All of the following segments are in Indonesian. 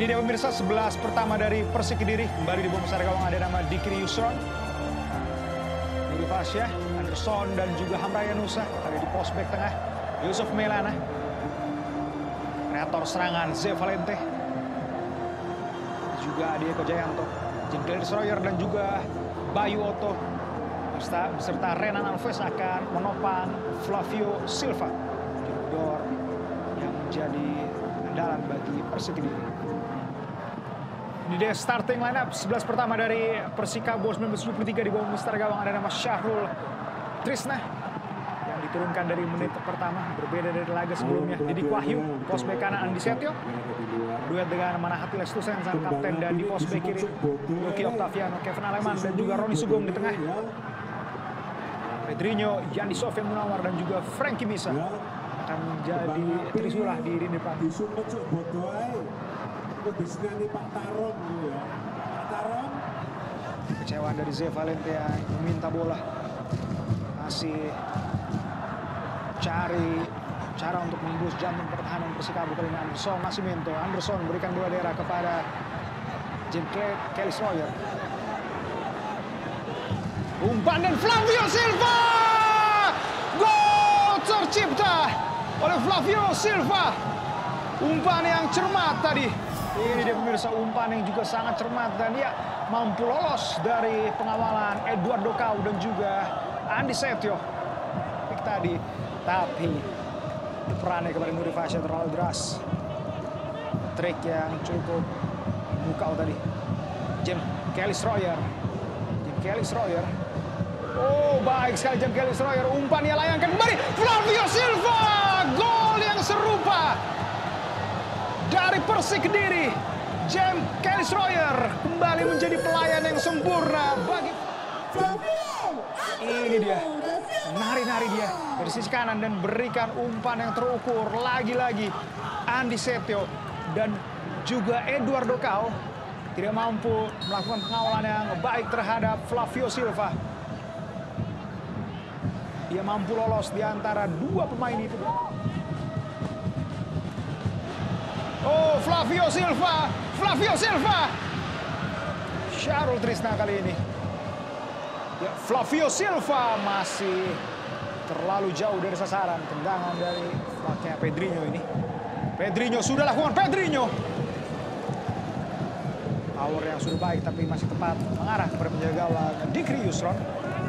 Ini dia pemirsa 11 pertama dari Persik Kediri. Kembali di bawah besar gawang ada nama Dikri Yusron, Nuri Fasya, Anderson dan juga Hamraya Nusa. Ada di pos back tengah Yusuf Melana. Kreator serangan Ze Valente. Juga Adi Eko Jayanto, Jim Royer dan juga Bayu Oto. Beserta Renan Alves akan menopang Flavio Silva. Junior yang menjadi andalan bagi Persik Kediri. Ini dia starting lineup 11 pertama dari Persikabo 1973 di bawah besar gawang ada nama Syahrul Trisna yang diturunkan dari menit pertama, berbeda dari laga sebelumnya. Didik Wahyu, pos bek kanan Andi Setio, duet dengan Manahati Lestusen sang kapten, dan di pos bek kiri Lucky Octaviano, Kevin Aleman dan juga Roni Sugeng di tengah. Pedrinho, Yandi Sofian Munawar dan juga Frankie Misa akan menjadi trisulah di lini depan. Kecewaan dari Ze Valente yang meminta bola, masih cari cara untuk menembus jantung pertahanan Persikabo kali ini. Anderson memberikan bola daerah kepada Jim Kelly Royer. Umpan dan Flavio Silva, gol tercipta oleh Flavio Silva. Umpan yang cermat tadi. Ini dia pemirsa, umpan yang juga sangat cermat dan dia mampu lolos dari pengawalan Eduardo Kau dan juga Andi Setio pick tadi. Tapi perannya kepada Nuri Fasya terlalu deras. Trik yang cukup mukau tadi. Jim Kelly Royer. Oh, baik sekali Jim Kelly Royer. Umpannya layangkan kembali Flavio Silva. Gol yang serupa dari Persik Kediri. Jim Kelly Royer kembali menjadi pelayan yang sempurna bagi ini dia. Nari-nari dia dari sisi kanan dan berikan umpan yang terukur. Lagi-lagi Andi Setio dan juga Eduardo Kau tidak mampu melakukan pengawalan yang baik terhadap Flavio Silva. Dia mampu lolos di antara dua pemain itu. Oh, Flavio Silva. Syahrul Trisna kali ini. Ya, Flavio Silva masih terlalu jauh dari sasaran. Tendangan dari paknya Pedrinho ini. Pedrinho sudah lakukan. Power yang sudah baik tapi masih tepat mengarah kepada penjaga gawang Dikri Yusron.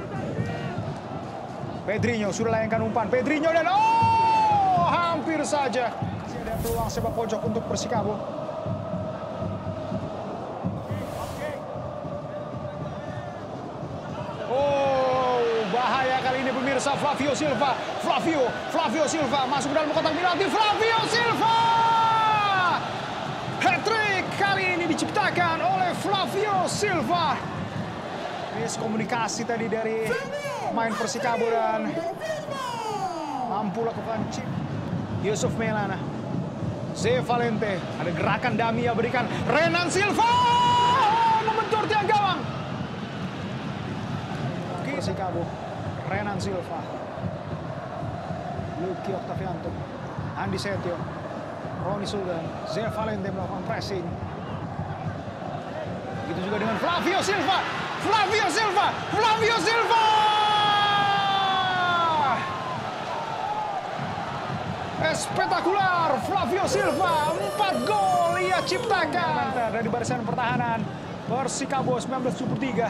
Pedrinho sudah layangkan umpan. Pedrinho dan hampir saja. Masih ada peluang sepak pojok untuk Persikabo. Bahaya kali ini pemirsa. Flavio Silva masuk dalam kotak penalti. Flavio Silva. Hat-trick kali ini diciptakan oleh Flavio Silva. Miskomunikasi tadi dari main Persikabo dan mampu lakukan chip. Yusuf Melana, Ze Valente, ada gerakan Damia berikan Renan Silva membentur tiang gawang. Persikabo, Renan Silva, Lucky Octaviano, Andi Setio, Roni Sugeng, Ze Valente melakukan pressing. Begitu juga dengan Flavio Silva. Spektakular Flavio Silva, 4 gol ia ciptakan dari barisan pertahanan Persikabo 1973.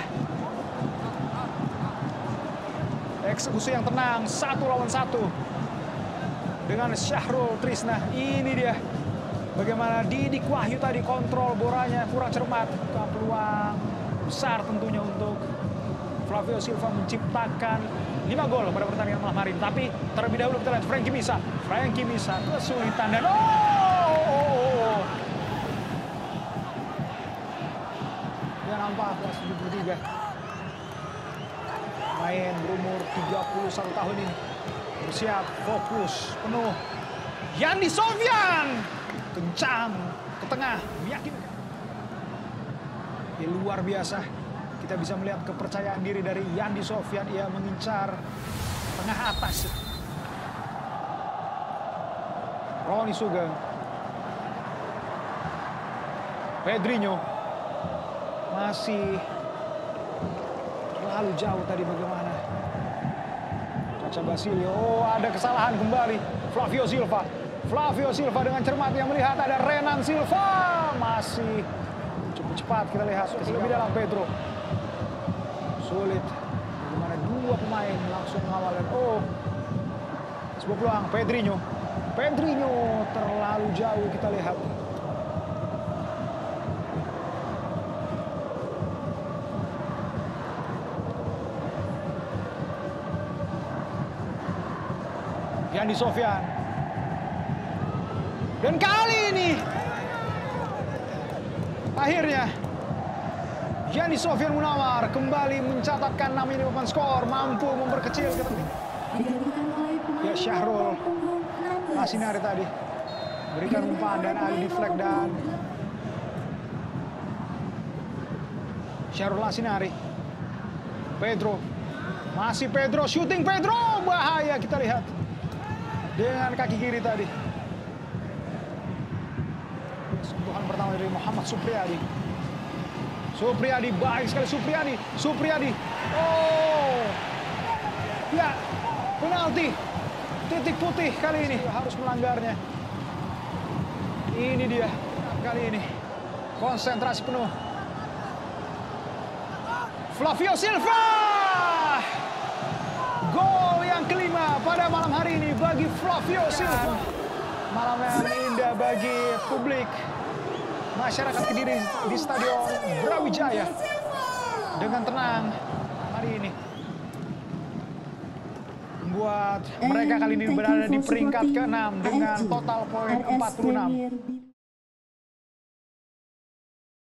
Eksekusi yang tenang, 1 lawan 1 dengan Syahrul Trisna. Ini dia bagaimana Didik Wahyu tadi kontrol bolanya kurang cermat. Peluang besar tentunya untuk Flavio Silva menciptakan 5 gol pada pertandingan malam hari ini. Tapi terlebih dahulu kita lihat Frankie Misa kesulitan dan dia nampak kelas 73. Main berumur 31 tahun ini. Bersiap, fokus, penuh. Yandi Sofian kencang ke tengah, meyakinkan. Luar biasa. Kita bisa melihat kepercayaan diri dari Yandi Sofian. Ia mengincar tengah atas. Roni Sugeng. Pedrinho masih terlalu jauh tadi bagaimana. Caca Basilio, oh ada kesalahan kembali. Flavio Silva. Flavio Silva dengan cermat yang melihat ada Renan Silva. Masih cukup cepat kita lihat. Lebih dalam Pedro. Sulit. Bagaimana dua pemain langsung mengawalkan. Oh, sebuah peluang. Pedrinho. Pedrinho terlalu jauh kita lihat. Yandi Sofyan. Dan kali ini akhirnya Yandi Sofyan Munawar kembali mencatatkan 6 ini papan skor, mampu memperkecil kepentingan. Ya Syahrul Lasinari tadi berikan umpan dan ada deflect dan Syahrul Lasinari. Pedro, masih Pedro, shooting Pedro, bahaya kita lihat dengan kaki kiri tadi. Sentuhan pertama dari Muhammad Supriyadi. Supriyadi, baik sekali Supriyadi. Supriyadi. Oh. Ya, penalti. Titik putih kali ini. Harus melanggarnya. Ini dia kali ini. Konsentrasi penuh. Flavio Silva. Gol yang kelima pada malam hari ini bagi Flavio Silva. Malam yang indah bagi publik masyarakat Kediri di Stadion Brawijaya dengan tenang hari ini. Membuat mereka kali ini berada di peringkat ke-6 dengan total poin 46.